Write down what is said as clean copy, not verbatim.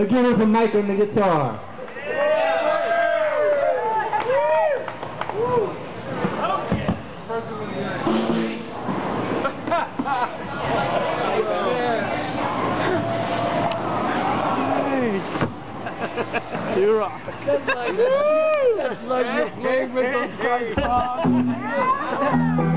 give it for Mike on the guitar. You rock. That's like you're playing with those guys.